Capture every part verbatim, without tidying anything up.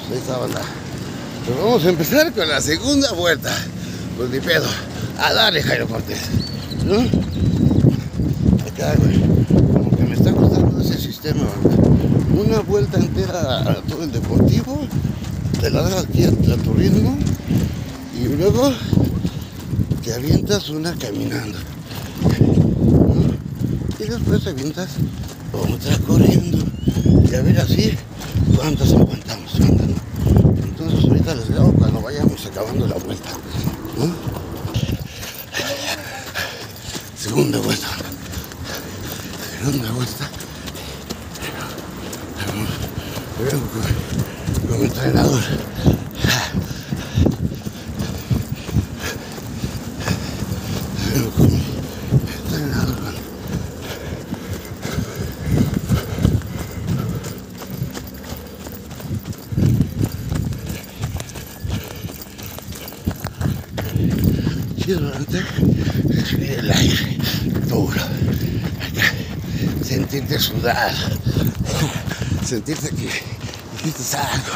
Pues ahí está, banda. Pues vamos a empezar con la segunda vuelta. Pues ni pedo. A darle, Jairo Cortés, ¿no? Acá, güey. Como que me está gustando ese sistema, banda. Una vuelta entera a todo el deportivo. Te la das aquí a, a tu ritmo. Y luego te avientas una caminando, ¿no? Y después te avientas otra corriendo. Y a ver así cuántas aguantamos, banda, ¿no? Entonces ahorita les grabo cuando vayamos acabando la vuelta, ¿no? Segunda vuelta. Segunda vuelta. Vengo con, con mi entrenador. Vengo con mi entrenador. Chido, ¿verdad? Recibir el aire puro. Sentirte sudar. Sentirte que hiciste algo.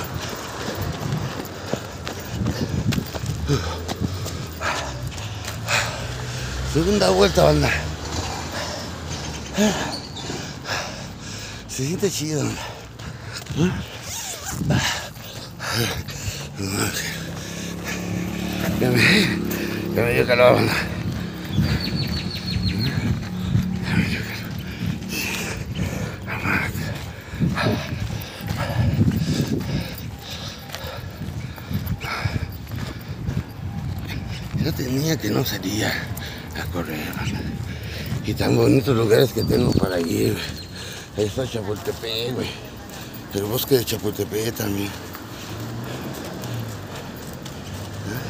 Segunda vuelta, banda. Se siente chido. Ya me, ya me dio calor, banda. Ya me dio calor. Yo tenía que no salía a correr, banda. Y tan bonitos lugares que tengo para ir. Ahí está Chapultepec, güey. El bosque de Chapultepec también. ¿Eh?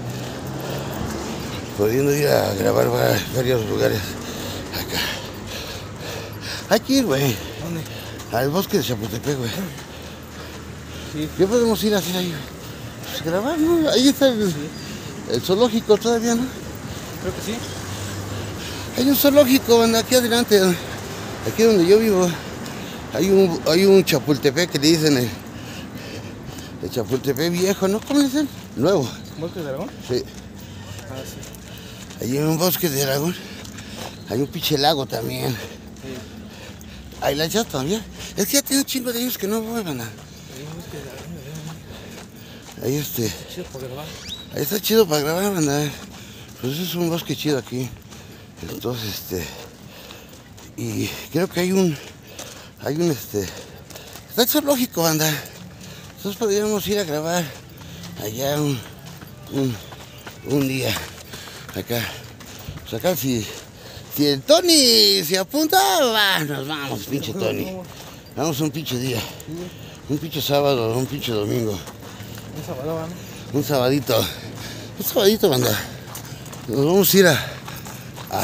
Pudiendo ir a grabar varios lugares acá. Hay que ir, güey. ¿Dónde? Al bosque de Chapultepec, güey. Sí. ¿Qué podemos ir a hacer ahí, güey? Pues grabar, ¿no? Ahí está el, Sí. el zoológico todavía, ¿no? Creo que sí. Hay un zoológico, banda, aquí adelante. Aquí donde yo vivo. Hay un, hay un Chapultepec que le dicen el, el Chapultepec viejo, ¿no? ¿Cómo le dicen? Nuevo. ¿Bosque de Aragón? Sí. Ah, sí. Allí en un bosque de Aragón. Hay un pinche lago también. Sí. Hay la ya también. Es que ya tiene un chingo de años que no voy, banda. Hay un bosque de Aragón, de Ahí este. Aragón. Chido para grabar. Ahí está chido para grabar, banda. Pues es un bosque chido aquí. Entonces, este. Y creo que hay un. Hay un este. Está el zoológico, banda. Entonces podríamos ir a grabar allá un. un, un día. Acá. Pues acá si. Si el Tony se apunta, va, nos vamos, pinche Tony. Vamos un pinche día. Un pinche sábado, un pinche domingo. Un sábado, ¿no? Un sabadito. Un sabadito, banda. Nos vamos a ir a. a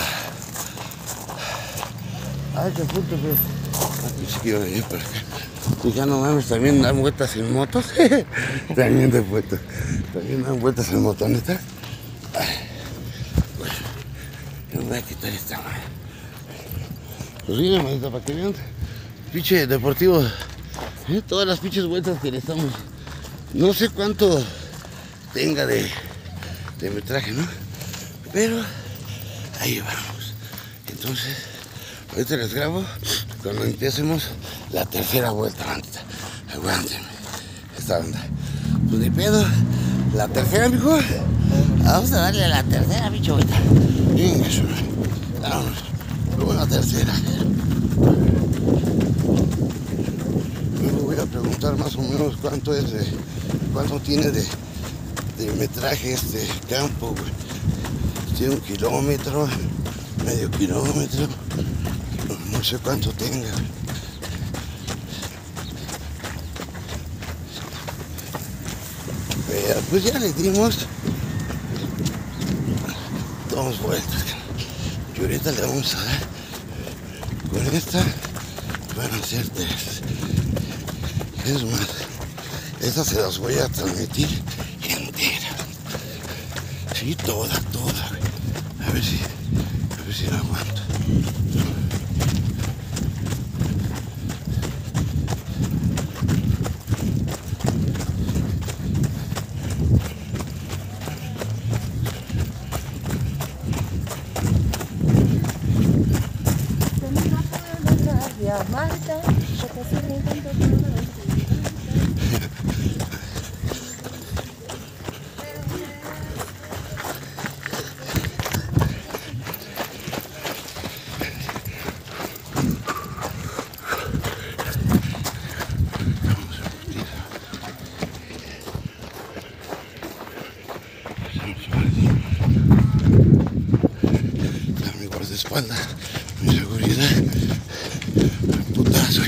Ay, qué puto, pero. Aquí sí quiero venir por acá. Y ya no mames, también dan vueltas en motos. También de vueltas. También dan vueltas en motoneta. Bueno, yo me voy a quitar esta madre. Pues miren, manita, para que vean. Pinche deportivo. ¿Eh? Todas las pinches vueltas que le estamos. No sé cuánto tenga de, de metraje, ¿no? Pero ahí vamos. Entonces, ahorita les grabo cuando empecemos la tercera vuelta, bandita. Aguántenme. Esta banda. Pues de pedo. La tercera, mijo. Vamos a darle a la tercera, bicho, ahorita. Venga, eso. Vamos. Luego la tercera. Luego voy a preguntar más o menos cuánto es de. cuánto tiene de, de metraje este campo, güey. Tiene un kilómetro, medio kilómetro, no sé cuánto tenga. Pero pues ya le dimos dos vueltas. Y ahorita le vamos a dar con esta, van a ser tres. Es más, estas se las voy a transmitir entera. Sí, toda, toda. A ver si, a ver si la aguanto. Marta, que te sirven tanto todo. Mi guardaespaldas, mi seguridad, putazo.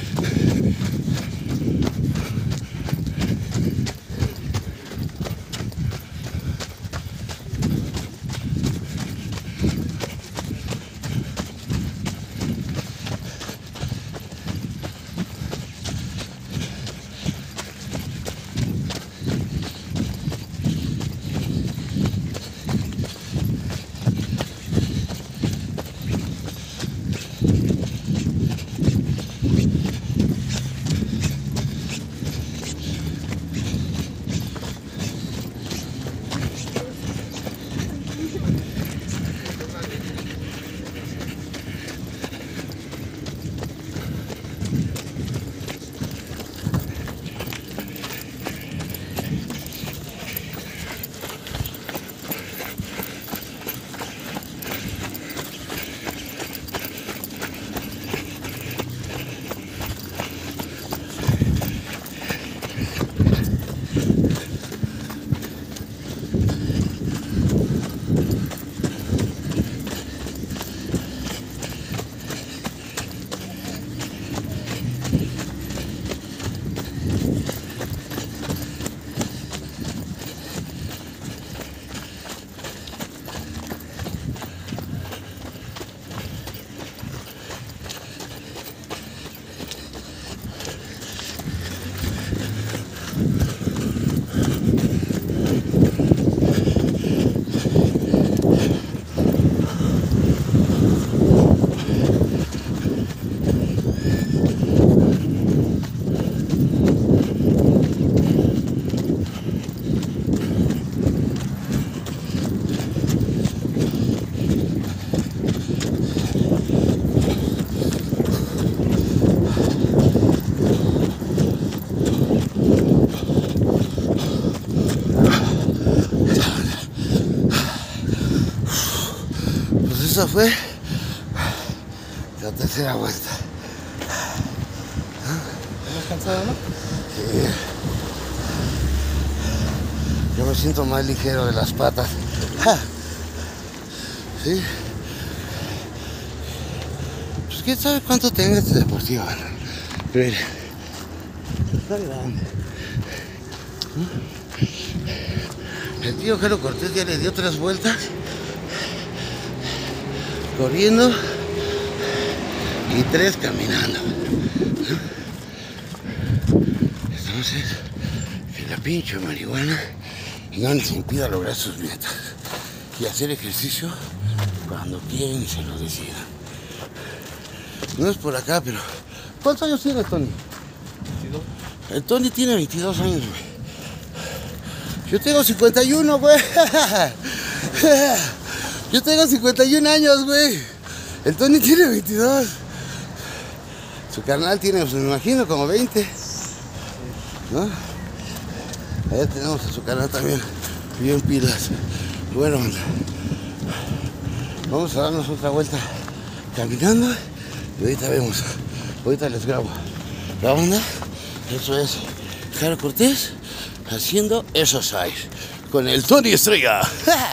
Esa fue la tercera vuelta. ¿Estás cansado, no? Sí. Yo me siento más ligero de las patas. Sí. Pues quién sabe cuánto tenga este deportivo. Pero mira, está grande. El tío Jaro Cortés ya le dio tres vueltas corriendo y tres caminando. Entonces, que la pinche marihuana no les impida lograr sus metas y hacer ejercicio cuando quieren y se lo decidan. No es por acá, pero ¿cuántos años tiene Tony? veintidós. El Tony tiene veintidós años, güey. Yo tengo cincuenta y uno, güey. Yo tengo cincuenta y un años, güey. El Tony tiene veintidós. Su carnal tiene, pues, me imagino, como veinte. ¿No? Allá tenemos a su carnal también, bien pilas. Bueno, vamos a darnos otra vuelta caminando y ahorita vemos. Ahorita les grabo. La onda, eso es Jaro Cortés haciendo exercise con el Tony Estrella.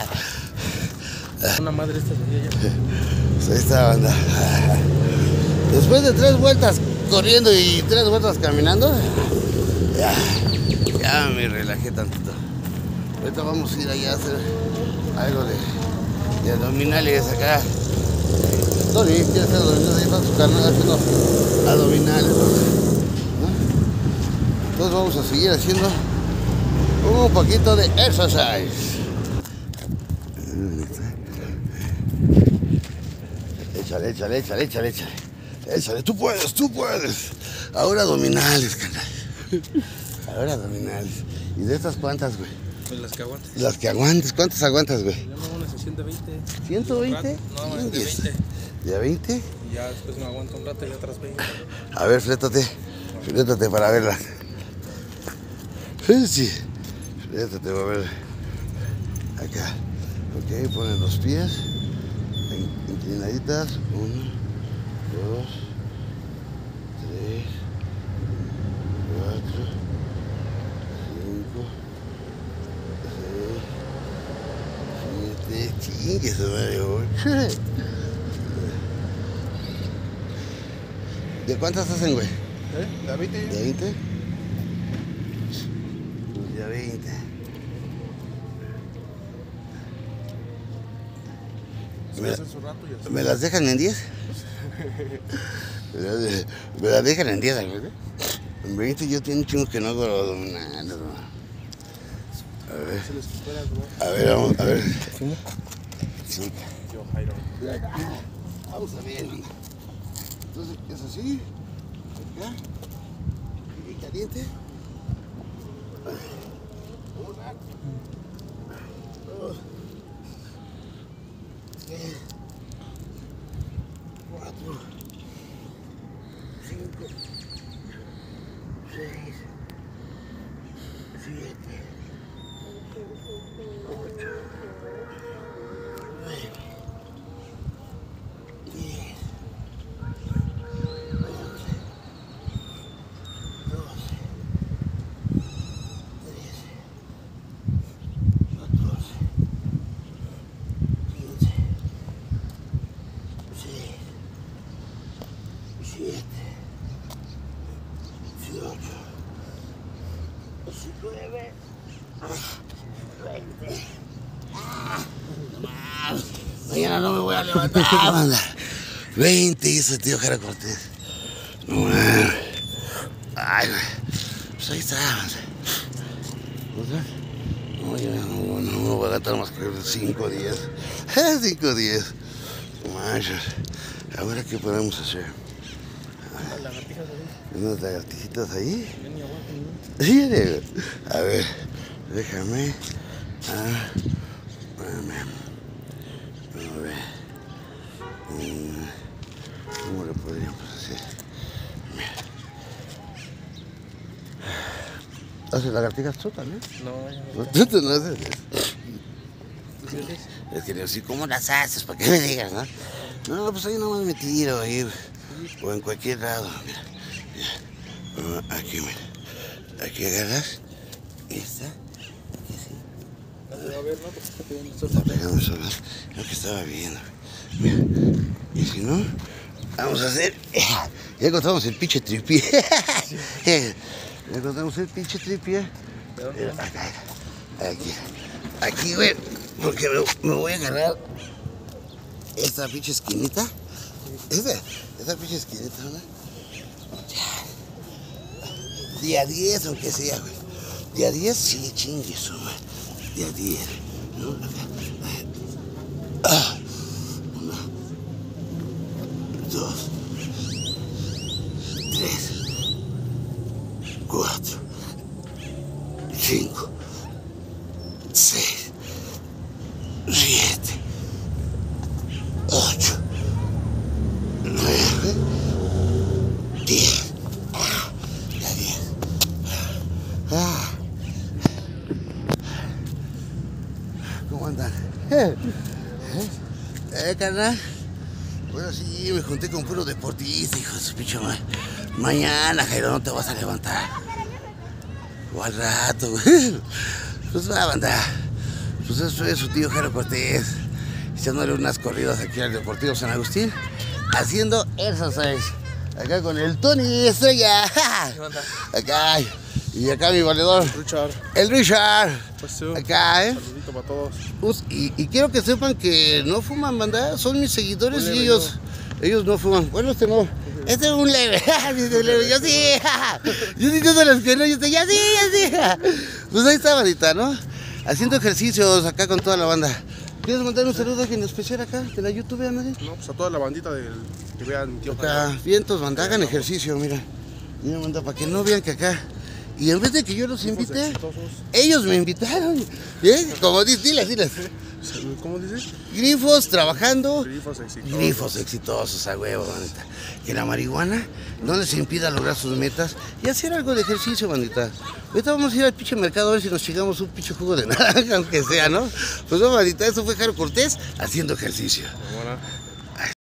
Una madre esta sería ya. Pues ahí está la banda. Después de tres vueltas corriendo y tres vueltas caminando, ya, ya me relajé tantito. Ahorita vamos a ir allá a hacer algo de, de abdominales acá. Tony quiere hacer abdominales, ahí está su carnal haciendo abdominales, ¿no? Entonces vamos a seguir haciendo un poquito de exercise. Échale, échale, échale, échale, échale. Échale, tú puedes, tú puedes. Ahora abdominales, canal. Ahora abdominales. ¿Y de estas cuántas, güey? Pues las que aguantes. Las que aguantes, ¿cuántas aguantas, güey? Yo no, unas ciento veinte. ¿ciento veinte? No, más de veinte. ¿Ya veinte? Y ya después me aguanto un rato y otras veinte. A ver, flétate. Flétate para verla. Sí. Flétate para verla. Acá. Ok, ponen los pies. Inclinaditas. Uno, dos, tres, cuatro, cinco, seis, siete, chingue su madre, ocho. ¿De cuántas hacen, güey? ¿Eh? ¿De veinte? ¿De veinte? Pues ya veinte. Se me hace su rato y así. ¿Me las dejan en diez? ¿Me las de- me las dejan en diez, güey? En veinte yo tengo un chingo que no hago abdominales, bro. A ver, Se les espera, bro. a ver, vamos, a ver. ¿Fumo? Sí. Yo, Jairo. Vamos a ver, mano. Entonces, ¿qué es así? Acá. Y caliente. Una. Dos. Tres. Cuatro. Cinco. Seis. Siete. Ocho. Nueve. Diez. Once. Doce. Trece. Catorce. Quince. Seis. Siete. Dieciocho. Diecinueve. Veinte. Mañana no me voy a levantar, banda. veinte hizo el tío Jara Cortés. No, man. Ay, güey. Pues ahí está, banda. ¿Otra? No, ya no, no, no voy a aguantar más que cinco diez. cinco diez. No manches. Ahora, ¿qué podemos hacer? Las lagartijas ahí. Unas lagartijitas ahí. Yo ni aguanto ni una. Sí, negro. A ver, déjame. Ah, espérame. A ver. Mm, ¿Cómo lo podríamos hacer? Mira. ¿Haces lagartijas tú también? No, ya ¿No? no. ¿Tú tú no haces eso? ¿Tú sí haces? Es que así, ¿cómo las haces? ¿Para qué me digas, no? No, pues ahí nomás me tiro ahí. O en cualquier lado. Mira. Mira. Ah, aquí, mira. Aquí agarras. Esta. Aquí sí. No se va a ver, ¿no? Porque está pidiendo el sol. Está pegando el sol. Es lo que estaba viendo. Mira. Y si no, vamos a hacer. Ya encontramos el pinche tripié. Ya encontramos el pinche tripié. ¿De dónde? Mira, acá, aquí. Aquí, güey. Porque me, me voy a agarrar esta pinche esquinita. Esta, esta pinche esquinita, ¿no? Día diez, aunque sea, güey. Día diez, sí, chingue su madre. Día diez, ¿no? Ah. Uno, dos, tres, cuatro, cinco, seis, siete, ocho, nueve, diez. Ah, ya diez. Ah. ¿Cómo andan? ¿Eh? ¿Eh, carnal? Bueno, sí, me junté con puro deportista, hijo de su pinche madre. Mañana, Jairo, no te vas a levantar. O al rato, güey. Pues va, banda. Pues eso es su tío Jaro Cortés. Echándole unas corridas aquí al Deportivo San Agustín. Haciendo exercise. Acá con el Tony Estrella. ¿Qué onda? Acá. Y acá mi valedor. Richard. El Richard. Pues sí. Acá, ¿eh? Saludito para todos. Pues, y, y quiero que sepan que no fuman, banda. Son mis seguidores Un y leve, ellos, ellos no fuman. Bueno, este no. Este es un leve. Dice un leve. Yo sí. Yo sí, yo de los que no. Yo estoy, ya sí, ya sí. Pues ahí está, bandita, ¿no? Haciendo ejercicios acá con toda la banda. ¿Quieres mandar un saludo a alguien especial acá de la YouTube, Andrés? No, pues a toda la bandita del que vean mi tío Acá, Jairo. vientos, banda, hagan ejercicio, mira. Mira, banda, para que no vean que acá Y en vez de que yo los Grifos invite, exitosos. ellos me invitaron. ¿Eh? Como dices, diles, diles. ¿Cómo dices? Grifos trabajando. Grifos exitosos. Grifos exitosos, a huevo, bandita. Que la marihuana no les impida lograr sus metas y hacer algo de ejercicio, bandita. Ahorita vamos a ir al pinche mercado a ver si nos chingamos un pinche jugo de naranja, aunque sea, ¿no? Pues no, bandita, eso fue Jaro Cortés haciendo ejercicio. Bueno.